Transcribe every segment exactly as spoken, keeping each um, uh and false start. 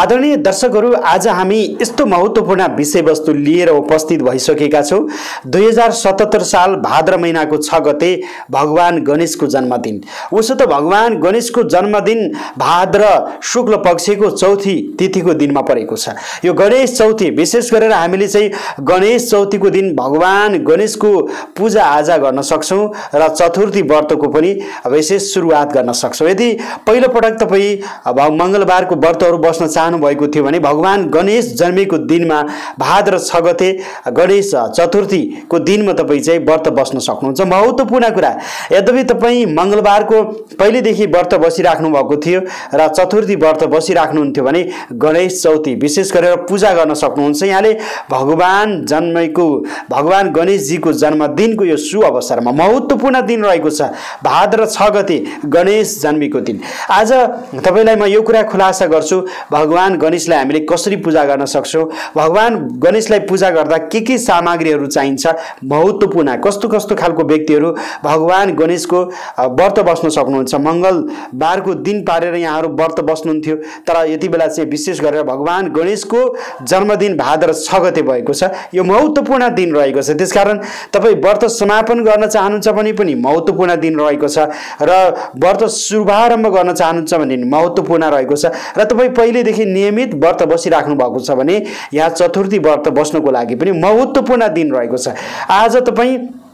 आदरणीय दर्शकहरू, आज हामी यस्तो महत्त्वपूर्ण विषयवस्तु लिएर उपस्थित भइसकेका छौँ। दुई हजार सतहत्तर साल भाद्र महिनाको छ गते भगवान गणेशको जन्मदिन। उसो त भगवान गणेशको जन्मदिन भाद्र शुक्ल पक्षको चौथी तिथिको दिनमा परेको छ। यो गणेश चौथी, विशेष गरेर हामीले चाहिँ गणेश चौथीको दिन भगवान गणेशको पूजा आजा गर्न सक्छौँ र चतुर्थी व्रतको पनि विशेष सुरुवात गर्न सक्छौँ। यदि पहिलो पटक तपाईँ अब मङ्गलबारको व्रतहरू बस्न चाहनु भएको थियो भने भगवान गणेश जन्मेको दिनमा भाद्र छ गते गणेश चतुर्थीको दिनमा तपाईँ चाहिँ व्रत बस्न सक्नुहुन्छ। महत्त्वपूर्ण कुरा, यद्यपि तपाईँ मङ्गलबारको पहिलेदेखि व्रत बसिराख्नु भएको थियो र चतुर्थी व्रत बसिराख्नुहुन्थ्यो भने गणेश चौथी विशेष गरेर पूजा गर्न सक्नुहुन्छ। यहाँले भगवान जन्मेको भगवान गणेशजीको जन्मदिनको यो शुभ अवसरमा महत्त्वपूर्ण दिन रहेको छ, भाद्र छ गते गणेश जन्मेको दिन। आज तपाईँलाई म यो कुरा खुलासा गर्छु, भगवान गणेशलाई हामीले कसरी पूजा गर्न सक्छौँ, भगवान गणेशलाई पूजा गर्दा के के सामग्रीहरू चाहिन्छ, महत्त्वपूर्ण कस्तो कस्तो खालको व्यक्तिहरू भगवान गणेशको व्रत बस्न सक्नुहुन्छ। मङ्गलबारको दिन पारेर यहाँहरू व्रत बस्नुहुन्थ्यो, तर यति बेला चाहिँ विशेष गरेर भगवान गणेशको जन्मदिन भाद्र छ गते भएको छ। यो महत्त्वपूर्ण दिन रहेको छ, त्यसकारण तपाईँ व्रत समापन गर्न चाहनुहुन्छ भने पनि महत्त्वपूर्ण दिन रहेको छ र व्रत शुभारम्भ गर्न चाहनुहुन्छ भने महत्त्वपूर्ण रहेको छ। र तपाईँ पहिलेदेखि नियमित व्रत बसिराख्नु भएको छ भने यहाँ चतुर्थी व्रत बस्नको लागि पनि महत्त्वपूर्ण दिन रहेको छ। आज तपाईँ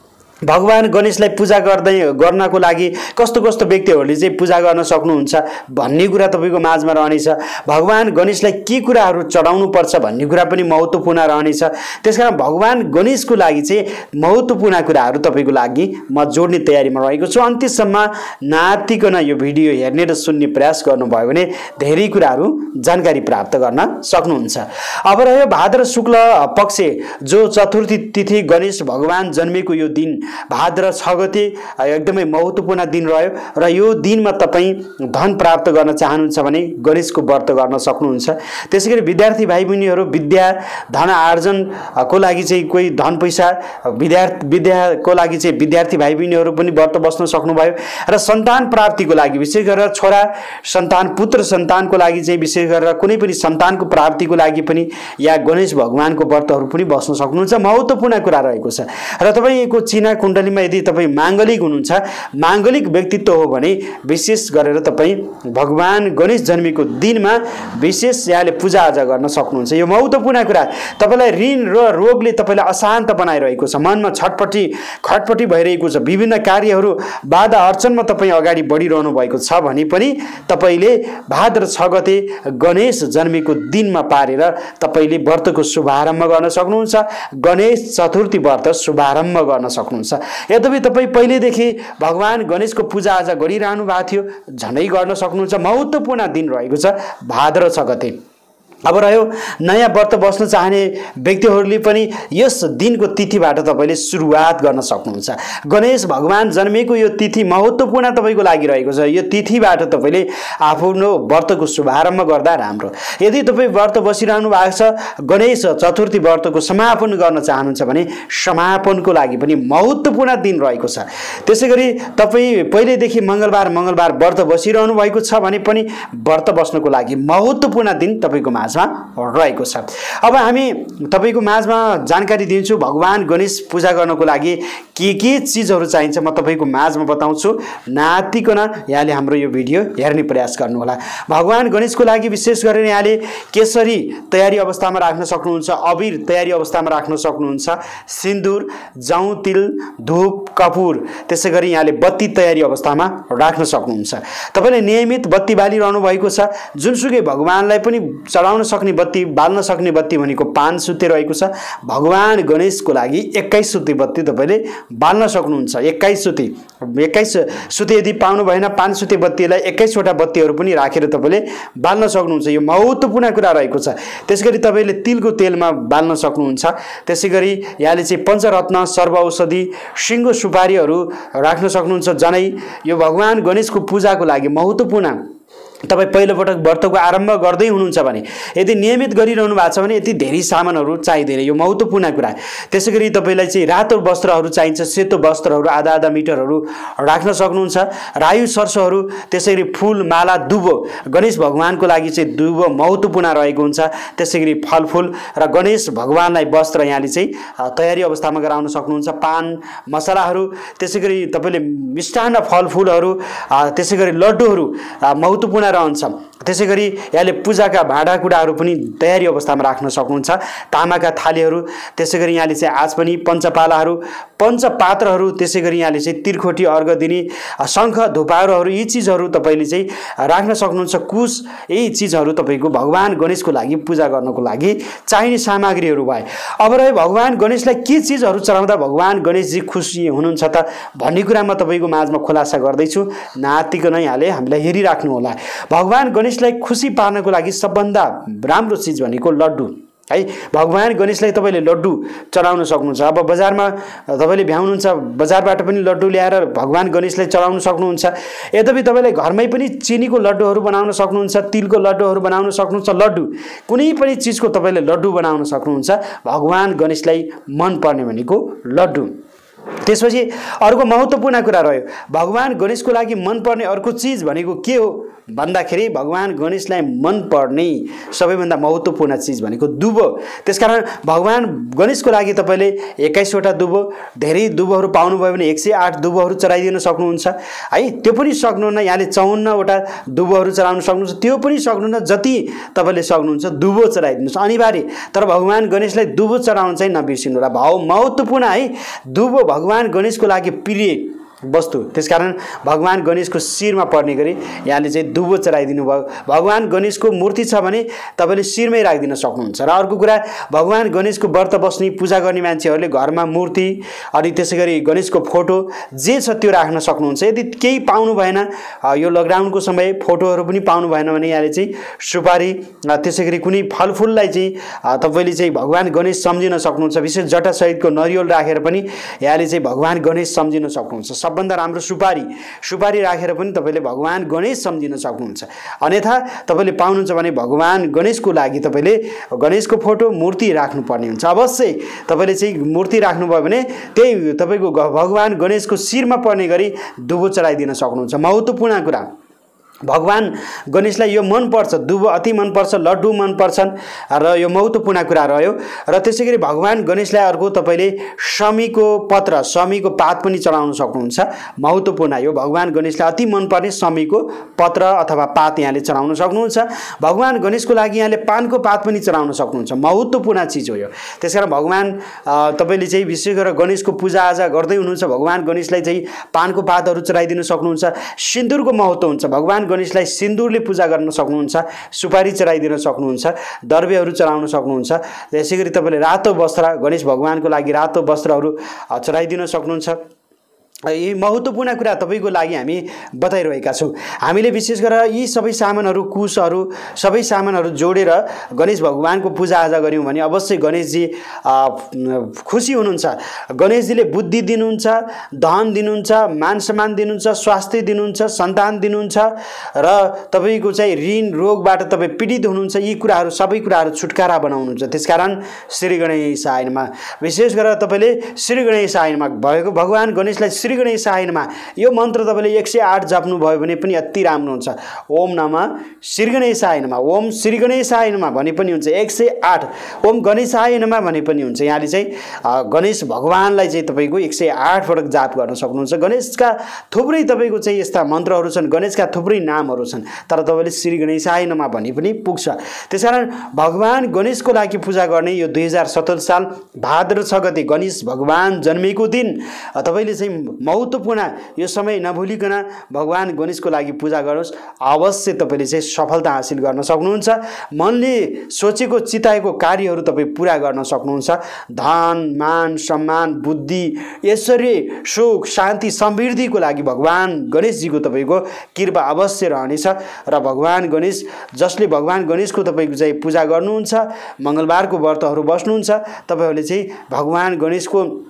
भगवान गणेशलाई पूजा गर्दै गर्नको लागि कस्तो कस्तो व्यक्तिहरूले चाहिँ पूजा गर्न सक्नुहुन्छ भन्ने कुरा तपाईँको माझमा रहनेछ। भगवान गणेशलाई के कुराहरू चढाउनु पर्छ भन्ने कुरा पनि महत्त्वपूर्ण रहनेछ। त्यसकारण भगवान गणेशको लागि चाहिँ महत्त्वपूर्ण कुराहरू तपाईँको लागि म जोड्ने तयारीमा रहेको छु। अन्त्यसम्म नातिकन यो भिडियो हेर्ने र सुन्ने प्रयास गर्नुभयो भने धेरै कुराहरू जानकारी प्राप्त गर्न सक्नुहुन्छ। अब रह्यो भाद्र शुक्ल पक्ष जो चतुर्थी तिथि गणेश भगवान जन्मेको यो दिन भाद्र छ गते एकदमै महत्त्वपूर्ण दिन रह्यो र यो दिनमा तपाईँ धन प्राप्त गर्न चाहनुहुन्छ भने गणेशको व्रत गर्न सक्नुहुन्छ। त्यसैगरी विद्यार्थी भाइ बहिनीहरू विद्या धन आर्जनको लागि चाहिँ कोही धन पैसा विद्यार्थी विद्याको लागि चाहिँ विद्यार्थी भाइ बहिनीहरू पनि व्रत बस्न सक्नुभयो र सन्तान प्राप्तिको लागि विशेष गरेर छोरा सन्तान पुत्र सन्तानको लागि चाहिँ विशेष गरेर कुनै पनि सन्तानको प्राप्तिको लागि पनि या गणेश भगवानको व्रतहरू पनि बस्न सक्नुहुन्छ। महत्त्वपूर्ण कुरा रहेको छ। र तपाईँको चिना कुण्डलीमा यदि तपाईँ माङ्गलिक हुनुहुन्छ, माङ्गलिक व्यक्तित्व हो भने विशेष गरेर तपाईँ भगवान गणेश जन्मेको दिनमा विशेष यहाँले पूजाआजा गर्न सक्नुहुन्छ। यो महत्त्वपूर्ण कुरा, तपाईँलाई ऋण र रोगले तपाईँलाई अशान्त बनाइरहेको छ, मनमा छटपटी खटपटी भइरहेको छ, विभिन्न कार्यहरू बाधा अर्चनमा तपाईँ अगाडि बढिरहनु भएको छ भने पनि तपाईँले भाद्र छ गते गणेश जन्मेको दिनमा पारेर तपाईँले व्रतको शुभारम्भ गर्न सक्नुहुन्छ, गणेश चतुर्थी व्रत शुभारम्भ गर्न सक्नुहुन्छ। यद्यपि तपाईँ पहिलेदेखि भगवान गणेशको पूजाआजा गरिरहनु भएको थियो, झनै गर्न सक्नुहुन्छ। महत्त्वपूर्ण दिन रहेको छ भाद्र छ गते। अब रह्यो नयाँ व्रत बस्न चाहने व्यक्तिहरूले पनि यस दिनको तिथिबाट तपाईँले सुरुवात गर्न सक्नुहुन्छ। गणेश भगवान जन्मेको यो तिथि महत्त्वपूर्ण तपाईँको लागि रहेको छ। यो तिथिबाट तपाईँले आफ्नो व्रतको शुभारम्भ गर्दा राम्रो। यदि तपाईँ व्रत बसिरहनु भएको छ, गणेश चतुर्थी व्रतको समापन गर्न चाहनुहुन्छ भने समापनको लागि पनि महत्त्वपूर्ण दिन रहेको छ। त्यसै गरी तपाईँ पहिलेदेखि मङ्गलबार मङ्गलबार व्रत बसिरहनु भएको छ भने पनि व्रत बस्नको लागि महत्त्वपूर्ण दिन तपाईँको माझमा रहेको छ। अब हामी तपाईँको माझमा जानकारी दिन्छु भगवान गणेश पूजा गर्नको लागि के के चिजहरू चाहिन्छ म तपाईँको माझमा बताउँछु। नातिकन यहाँले हाम्रो यो भिडियो हेर्ने प्रयास गर्नुहोला। भगवान गणेशको लागि विशेष गरेर यहाँले केसरी तयारी अवस्थामा राख्न सक्नुहुन्छ, अबिर तयारी अवस्थामा राख्न सक्नुहुन्छ, सिन्दुर जौँ तिल धूप कपुर त्यसै गरी यहाँले बत्ती तयारी अवस्थामा राख्न सक्नुहुन्छ। तपाईँले नियमित बत्ती बालिरहनु भएको छ, जुनसुकै भगवानलाई पनि चढाउन सक्ने बत्ती बाल्न सक्ने बत्ती भनेको पाँच सुते रहेको छ। भगवान गणेशको लागि एक्काइस सुते बत्ती तपाईँले बाल्न सक्नुहुन्छ। एक्काइस सुते एक्काइस सुते यदि पाउनु भएन, पाँच सुते बत्तीलाई एक्काइसवटा बत्तीहरू पनि राखेर तपाईँले बाल्न सक्नुहुन्छ। यो महत्त्वपूर्ण कुरा रहेको छ। त्यसै गरी तपाईँले तिलको तेलमा बाल्न सक्नुहुन्छ। त्यसै गरी यहाँले चाहिँ पञ्चरत्न सर्व औषधि सिङ्गो सुपारीहरू राख्न सक्नुहुन्छ। जनै यो भगवान गणेशको पूजाको लागि महत्त्वपूर्ण तपाईँ पहिलोपटक व्रतको आरम्भ गर्दै हुनुहुन्छ भने यदि नियमित गरिरहनु भएको छ भने यति धेरै सामानहरू चाहिँदैन, यो महत्त्वपूर्ण कुरा। त्यसै गरी तपाईँलाई चाहिँ रातो वस्त्रहरू चाहिन्छ, सेतो वस्त्रहरू आधा आधा मिटरहरू राख्न सक्नुहुन्छ। रायो सर्सहरू, त्यसै गरी फुल, माला, दुबो, गणेश भगवानको लागि चाहिँ दुबो महत्त्वपूर्ण रहेको हुन्छ। त्यसै गरी फलफुल र गणेश भगवानलाई वस्त्र यहाँले चाहिँ तयारी अवस्थामा गराउन सक्नुहुन्छ। पान मसलाहरू, त्यसै गरी तपाईँले मिष्टान्न फलफुलहरू, त्यसै गरी लड्डुहरू महत्त्वपूर्ण रहन्छ। त्यसै गरी यहाँले पूजाका भाँडाकुँडाहरू पनि तयारी अवस्थामा राख्न सक्नुहुन्छ। तामाका थालीहरू, त्यसै गरी यहाँले चाहिँ आज पनि पञ्चपालाहरू, पञ्चपात्रहरू, त्यसै गरी यहाँले चाहिँ तिर्खोटी अर्घ दिने शङ्ख धुपारोहरू, यी चिजहरू तपाईँले चाहिँ राख्न सक्नुहुन्छ। कुश, यी चिजहरू तपाईँको भगवान गणेशको लागि पूजा गर्नको लागि चाहिने सामग्रीहरू भए। अब रह्यो भगवान गणेशलाई के चिजहरू चढाउँदा भगवान गणेशजी खुसी हुनुहुन्छ त भन्ने कुरा म तपाईँको माझमा खुलासा गर्दैछु। नातिकन यहाँले हामीलाई हेरिराख्नु होला। भगवान गणेशलाई खुसी पार्नको लागि सबभन्दा राम्रो चिज भनेको लड्डु है। भगवान गणेशलाई तपाईँले लड्डु चढाउन सक्नुहुन्छ। अब बजारमा तपाईँले भ्याउनुहुन्छ, बजारबाट पनि लड्डु ल्याएर भगवान गणेशलाई चढाउन सक्नुहुन्छ। यद्यपि तपाईँले घरमै पनि चिनीको लड्डुहरू बनाउन सक्नुहुन्छ, तिलको लड्डुहरू बनाउन सक्नुहुन्छ। लड्डु कुनै पनि चिजको तपाईँले लड्डु बनाउन सक्नुहुन्छ। भगवान गणेशलाई मनपर्ने भनेको लड्डु। त्यसपछि अर्को महत्त्वपूर्ण कुरा रह्यो, भगवान गणेशको लागि मनपर्ने अर्को चिज भनेको के हो भन्दाखेरि भगवान गणेशलाई मनपर्ने सबैभन्दा महत्त्वपूर्ण चिज भनेको दुबो। त्यसकारण भगवान गणेशको लागि तपाईँले एक्काइसवटा दुबो, धेरै दुबोहरू पाउनुभयो भने एक सय आठ दुबोहरू चढाइदिन सक्नुहुन्छ है। त्यो पनि सक्नुहुन्न, यहाँले चौवन्नवटा दुबोहरू चढाउन सक्नुहुन्छ, त्यो पनि सक्नुहुन्न। जति तपाईँले सक्नुहुन्छ दुबो चढाइदिनुहोस्, अनिवार्य। तर भगवान गणेशलाई दुबो चढाउन चाहिँ नबिर्सिनु होला। भाव महत्त्वपूर्ण है। दुबो भगवान गणेशको लागि प्रिय वस्तु, त्यसकारण भगवान गणेशको शिरमा पर्ने गरी यहाँले चाहिँ दुबो चढाइदिनु भयो। भगवान गणेशको मूर्ति छ भने तपाईँले शिरमै राखिदिन सक्नुहुन्छ। र अर्को कुरा, भगवान गणेशको व्रत बस्ने पूजा गर्ने मान्छेहरूले घरमा मूर्ति अनि त्यसै गरी गणेशको फोटो जे छ त्यो राख्न सक्नुहुन्छ। यदि केही पाउनु भएन, यो लकडाउनको समय फोटोहरू पनि पाउनु भएन भने यहाँले चाहिँ सुपारी, त्यसै गरी कुनै फलफुललाई चाहिँ तपाईँले चाहिँ भगवान गणेश सम्झिन सक्नुहुन्छ। विशेष जटासहितको नरिवल राखेर पनि यहाँले चाहिँ भगवान गणेश सम्झिन सक्नुहुन्छ। सबभन्दा राम्रो सुपारी सुपारी राखेर पनि तपाईँले भगवान गणेश सम्झिन सक्नुहुन्छ। अन्यथा तपाईँले पाउनुहुन्छ भने भगवान गणेशको लागि तपाईँले गणेशको फोटो मूर्ति राख्नुपर्ने हुन्छ। अवश्य तपाईँले चाहिँ मूर्ति राख्नुभयो भने त्यही तपाईँको भगवान गणेशको शिरमा पर्ने गरी दुबो चढाइदिन सक्नुहुन्छ। महत्त्वपूर्ण कुरा, भगवान गणेशलाई यो मनपर्छ, दुबो अति मनपर्छ, लड्डु मनपर्छन् र यो महत्त्वपूर्ण कुरा रह्यो। र त्यसै गरी भगवान गणेशलाई अर्को तपाईँले शमीको पत्र, शमीको पात पनि चढाउन सक्नुहुन्छ। महत्त्वपूर्ण यो भगवान गणेशलाई अति मनपर्ने शमीको पत्र अथवा पात यहाँले चढाउन सक्नुहुन्छ। भगवान गणेशको लागि यहाँले पानको पात पनि चढाउन सक्नुहुन्छ। महत्त्वपूर्ण चिज हो यो। त्यसकारण भगवान तपाईँले चाहिँ विशेष गरेर गणेशको पूजाआजा गर्दै हुनुहुन्छ, भगवान गणेशलाई चाहिँ पानको पातहरू चढाइदिन सक्नुहुन्छ। सिन्दुरको महत्त्व हुन्छ, भगवान गणेशलाई सिन्दुरले पूजा गर्न सक्नुहुन्छ। सुपारी चढाइदिन सक्नुहुन्छ, दर्बेहरू चढाउन सक्नुहुन्छ। त्यसै गरी तपाईँले रातो वस्त्र, गणेश भगवानको लागि रातो वस्त्रहरू चढाइदिन सक्नुहुन्छ। यी महत्त्वपूर्ण कुरा तपाईँको लागि हामी बताइरहेका छौँ। हामीले विशेष गरेर यी सबै सामानहरू, कुशहरू, सबै सामानहरू जोडेर गणेश भगवानको पूजाआजा गऱ्यौँ भने अवश्य गणेशजी खुसी हुनुहुन्छ। गणेशजीले बुद्धि दिनुहुन्छ, धन दिनुहुन्छ, मान सम्मान दिनुहुन्छ, स्वास्थ्य दिनुहुन्छ, सन्तान दिनुहुन्छ र तपाईँको चाहिँ ऋण रोगबाट तपाईँ पीडित हुनुहुन्छ। यी कुराहरू सबै कुराहरू छुटकारा बनाउनुहुन्छ। त्यसकारण श्री गणेशाय नमः। विशेष गरेर तपाईँले श्री गणेशाय नमः भएको भगवान गणेशलाई श्री गणेशाय नमः यो मन्त्र तपाईँले एक सय आठ जप्नु भयो भने पनि अति राम्रो हुन्छ। ओम नमः श्री गणेशाय नमः, ओम श्री गणेशाय नमः भने पनि हुन्छ। एक सय आठ ओम गणेशाय नमः भने पनि हुन्छ। यहाँले चाहिँ गणेश भगवानलाई चाहिँ तपाईँको एक सय आठ पटक जाप गर्न सक्नुहुन्छ। गणेशका थुप्रै तपाईँको चाहिँ यस्ता मन्त्रहरू छन्, गणेशका थुप्रै नामहरू छन्, तर तपाईँले श्री गणेशाय नमः भने पनि पुग्छ। त्यसकारण भगवान गणेशको लागि पूजा गर्ने यो दुई हजार सत्तर साल भाद्र छ गते गणेश भगवान जन्मेको दिन तपाईँले चाहिँ महत्त्वपूर्ण यो समय नभुलिकन भगवान गणेशको लागि पूजा गर्नुहोस्। अवश्य तपाईँले चाहिँ सफलता हासिल गर्न सक्नुहुन्छ। मनले सोचेको चिताएको कार्यहरू तपाईँ पुरा गर्न सक्नुहुन्छ। धन, मान, सम्मान, बुद्धि, ऐश्वर्य, सुख, शान्ति, समृद्धिको लागि भगवान गणेशजीको तपाईँको कृपा अवश्य रहनेछ। र भगवान गणेश जसले भगवान गणेशको तपाईँको चाहिँ पूजा गर्नुहुन्छ, मङ्गलबारको व्रतहरू बस्नुहुन्छ, तपाईँहरूले चाहिँ भगवान गणेशको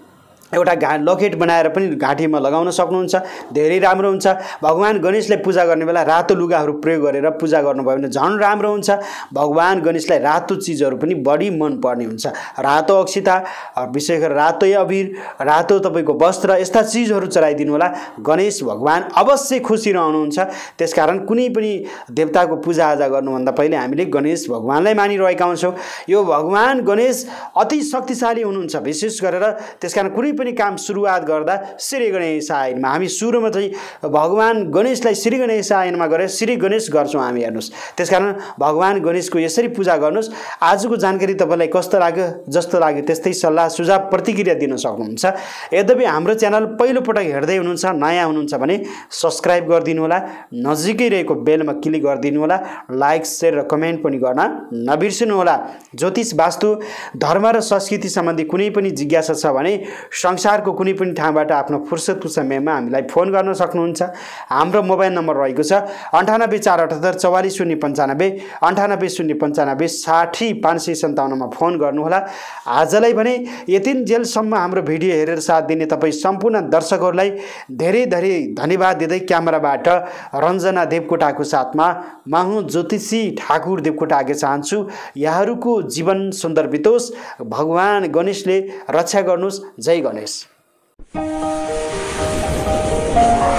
एउटा घा लकेट बनाएर पनि घाँटीमा लगाउन सक्नुहुन्छ, धेरै राम्रो हुन्छ। भगवान गणेशलाई पूजा गर्ने बेला रातो लुगाहरू प्रयोग गरेर पूजा गर्नुभयो भने झन् राम्रो हुन्छ। भगवान गणेशलाई रातो चिजहरू पनि बढी मन पर्ने हुन्छ। रातो अक्षिता, विशेष गरेर रातो अबिर, रातो तपाईँको वस्त्र, यस्ता चिजहरू चढाइदिनु होला। गणेश भगवान अवश्य खुसी रहनुहुन्छ। त्यसकारण कुनै पनि देवताको पूजाआजा गर्नुभन्दा पहिले हामीले गणेश भगवानलाई मानिरहेका हुन्छौँ। यो भगवान गणेश अति शक्तिशाली हुनुहुन्छ विशेष गरेर। त्यसकारण कुनै पनि काम सुरुवात गर्दा श्री गणेशायनमा हामी सुरुमा चाहिँ भगवान गणेशलाई श्री गणेशायनमा गरेर श्री गणेश गर्छौँ हामी। हेर्नुहोस्, त्यसकारण भगवान गणेशको यसरी पूजा गर्नुहोस्। आजको जानकारी तपाईँलाई कस्तो लाग्यो? जस्तो लाग्यो त्यस्तै सल्लाह सुझाव प्रतिक्रिया दिन सक्नुहुन्छ। यद्यपि हाम्रो च्यानल पहिलोपटक हेर्दै हुनुहुन्छ, नयाँ हुनुहुन्छ भने सब्सक्राइब गरिदिनु होला, नजिकै रहेको बेलमा क्लिक गरिदिनु होला, लाइक सेयर र कमेन्ट पनि गर्न नबिर्सनु होला। ज्योतिष वास्तु धर्म र संस्कृति सम्बन्धी कुनै पनि जिज्ञासा छ भने संसारको कुनै पनि ठाउँबाट आफ्नो फुर्सदको समयमा हामीलाई फोन गर्न सक्नुहुन्छ। हाम्रो मोबाइल नम्बर रहेको छ अन्ठानब्बे चार अठहत्तर चौवालिस शून्य पन्चानब्बे अन्ठानब्बे शून्य पन्चानब्बे साठी पाँच सय सन्ताउन्नमा फोन गर्नुहोला। आजलाई भने यतिन्जेलसम्म हाम्रो भिडियो हेरेर साथ दिने तपाईँ सम्पूर्ण दर्शकहरूलाई धेरै धेरै धन्यवाद दिँदै क्यामेराबाट रञ्जना देवकोटाको साथमा म हुँ ज्योतिषी ठाकुर देवकोटा आगे चाहन्छु। यहाँहरूको जीवन सुन्दर बितोस्, भगवान गणेशले रक्षा गर्नुहोस्। जय गणेश।